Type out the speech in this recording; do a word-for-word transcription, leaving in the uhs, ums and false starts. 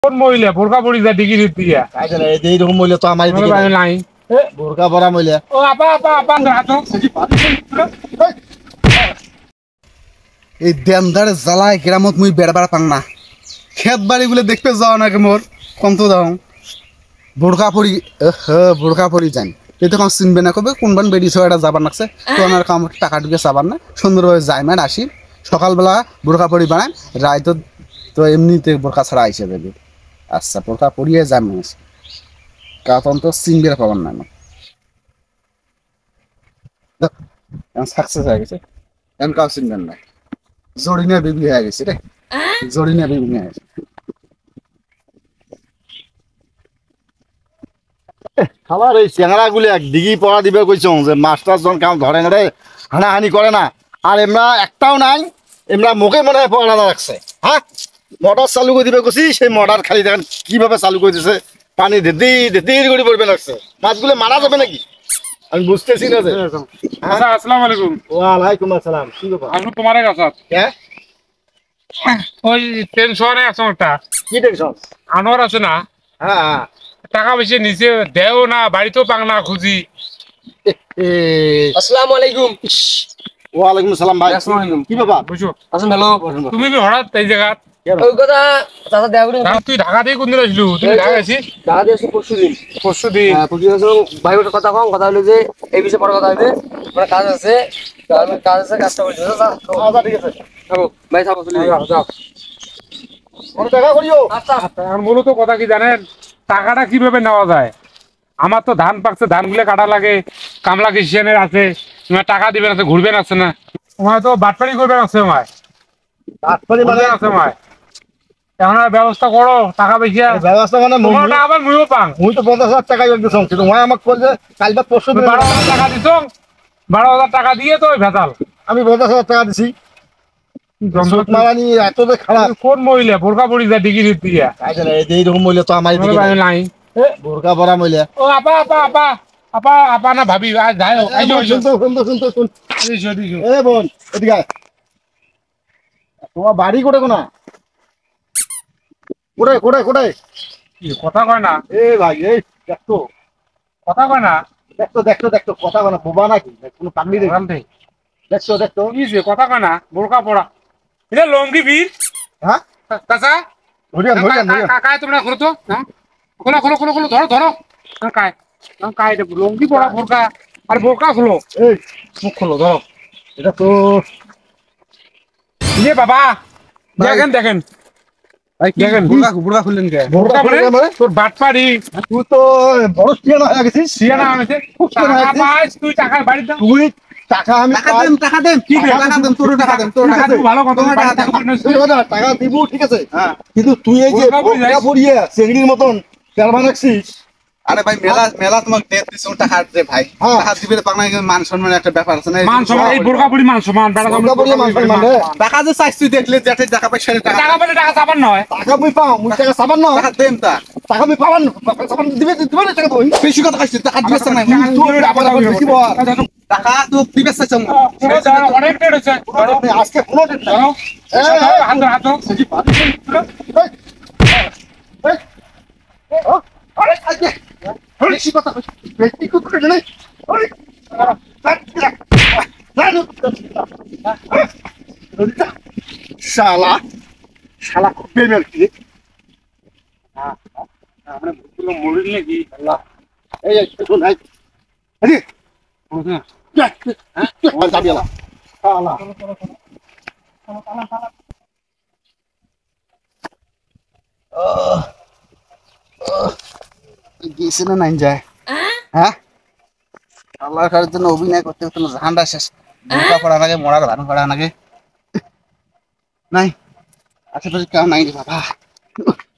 কোন মহিলা বোরকা পরি যা ডিগ্রি দিয়া আইছালে এই রকম মহিলা তো আমারই দিকে নাই বোরকা পরা মহিলা। ও আপা আপা আপা হাতো এই দেমদারে জ্বালায় গ্রামত মুই বেড়বার পাং না। খেত বাড়িগুলো দেখতে যাও নাকি মোর কম তো যাও বোরকা পরি বোরকা পরি যান এই তো কাম চিনবে না কবে কোনবান বেড়ি ছয়টা যাবার নাকছে তো আমার কাম টাকা ঢুকে চাবার না সুন্দরভাবে যাই মান আসি সকালবেলা বোরকা পরি বানায় রায় তো তো এমনিতে বোরকা ছাড়া আইসে দেবে। আচ্ছা বোরকা পরিয়ে যান কারণ তো চিনবে পাবার না সাকসেস হয়ে গেছে এখন কাউ চিনবেন না। জড়িনা বেবি হয়ে গেছে রে জড়িনা বেবি হয়ে গেছে। আমার এই চেংড়া গুলি এক ডিগ্রি পড়া দিবে কইছ যে মাস্টার জন কাম ধরে না রে হানাহানি করে না আর এমরা একটাও নাই এমরা মুখে মনে হয় পড়া রাখছে। হ্যাঁ মোটর চালু করে দিবে কইছি সেই মোটর খালি দেখেন কিভাবে চালু করে দিছে পানি দিদি দিদি করে পড়বে লাগছে মাছগুলো মারা যাবে নাকি আমি বুঝতেছি না যে। আচ্ছা আসসালামু আলাইকুম। ওয়ালাইকুম আসসালাম কি ব্যাপার আমি তোমারে কাছে হ্যাঁ ওই টেনশনে আছো একটা কি টেনশন আনোয়ার আছে না হ্যাঁ টাকা বেশি নিচে দেও না বাড়িতেও পাং না খুঁজি। আসসালামু আলাইকুম। ওয়ালাইকুম আসসালাম ভাই কি ব্যাপার বুঝছো আছেন ভালো? তুমি কি হঠাৎ এই জায়গা ওই কথা চাচা দেয়া করে তুই ঢাকা দিয়ে কোনদিন আসলু তুমি ঢাকা আছি টাকা দিয়েছি পরশু দিন। পরশু দিন পরশু দিন ভাই ওটা কথা কম কথা হলো যে এই বিষয়ে পরে কথা হবে আমার কাজ আছে আমি কাজ আছে কাজটা করছি আচ্ছা ঠিক আছে থাকো ভাই থাকো চলে যাও, যাও। কোনো টাকা করিও আচ্ছা আর মূলত কথা কি জানেন টাকাটা কিভাবে নেওয়া যায় আমার তো ধান পাকছে ধানগুলো কাটা লাগে কামলা কিষানের আছে তোমার টাকা দিবেন আছে ঘুরবেন আছে না তোমার তো বাটপাড়ি করবেন আছে মায় তারপরে মানে আছে মায় এখন আর ব্যবস্থা করো টাকা বেশি ব্যবস্থা মানে তোমার টাকা আবার মুইও পাং মুই তো পঞ্চাশ হাজার টাকা একটু সংছিল ওই আমাকে বলছে কাল বা পরশু দিন বারো হাজার টাকা দিছ বারো হাজার টাকা দিয়ে তো ওই ভেতাল আমি পঞ্চাশ হাজার টাকা দিছি সুদ মারানি এত যে খারাপ কোন মহিলা বোরকা পরি যা ডিগ্রি দিয়া আইছালে এই রকম মহিলা তো আমারই দিকে নাই বোরকা পরা মহিলা। ও আপা আপা আপা আপা আপা না ভাবি আজ যাই হোক আইসো, আইসো। শুনতো শুনতো শুনতো শুন দিছো, দিছো। এ বোন এদিকে আয়। তোমার বাড়ি কোটে কোনা কোটে কোটে কোটে কি কথা কয় না এ ভাই এই দেখতো কথা কয় না দেখতো দেখতো দেখতো কথা বলা বোবা নাকি কোনো কামড়ি দেখি ওখান থেকে। দেখতো দেখতো কি যে কথা কয় না বোরকা পড়া এটা লঙ্গি বীর হ্যাঁ চাচা ধরিয়ান ধরিয়ান ধরিয়ান কাকায় তোমরা খোলো তো হ্যাঁ খোলো খোলো খোলো খোলো ধরো ধরো কাকায় কাকায় লঙ্গি পড়া বোরকা আর বোরকা খোলো এই মুখ খোলো ধরো এটা তো ইয়ে বাবা দেখেন দেখেন দেখেন বুড়া বুড়া খুললেন কে বোরকা মানে তোর বাটপাড়ি তুই তো বড় সিয়ানা হয়ে গেছিস সিয়ানা হয়েছে টাকা পাস তুই টাকা বাড়ি দাও তুই টাকা আমি টাকা দেন টাকা দেন কি দেব? টাকা দেন তোর টাকা দেন তোর টাকা টাকা দেন তুই ভালো কথা তোমার বাড়ি টাকা দাও। তুই ওটা টাকা দিব ঠিক আছে হ্যাঁ কিন্তু তুই এই যে বোরকা পরে বোরকা যাইস। পরিয়ে চেংড়ির মতন তেল বানাচ্ছিস আরে ভাই মেলা মেলা তোমাকে ডেট দিছ টাকা দে ভাই হ্যাঁ। টাকা দিবে বাংলা মান সম্মানের একটা ব্যাপার আছে না মান সম্মান এই বোরকা পরি মান সম্মান বেড়া বোরকা পরিয়ে মান সম্মান রে। টাকা যে চাইছ তুই দেখলে যেতে টাকা পয়সা টাকা টাকা পেলে টাকা চাপান নয় টাকা মুই পাও মুই টাকা সাবান না টাকা দেন তা টাকা মুই পাবান সাবান দিবে দিবে না টাকা তুই বেশি কথা কইছিস টাকা দিবে না তুই আবার আবার বেশি বল টাকা তো দিবে চাইছ অনেক রেট হচ্ছে আজকে কোনো ডেট নাই এই, হাত ধরো, হাত ধরো। এই, এই, ও, আরে আজকে বেশি কথা কইছিস, বেশি কথা কইছিস না আরে শালা শালা পেমেন্ট কি আমরা ভুলগুলো মরিল নাকি আল্লাহ এই শুন ভাই আরে হ্যাঁ যাবি আল্লাহ শালা গেছে না নাই যায় হ্যাঁ আল্লাহর কাছে জন্য অভিনয় করতে করতে ঝান্ডা শেষ বোকা পড়া লাগে মরার ধান পড়া লাগে নাই আশেপাশে কেউ নাই রে বাবা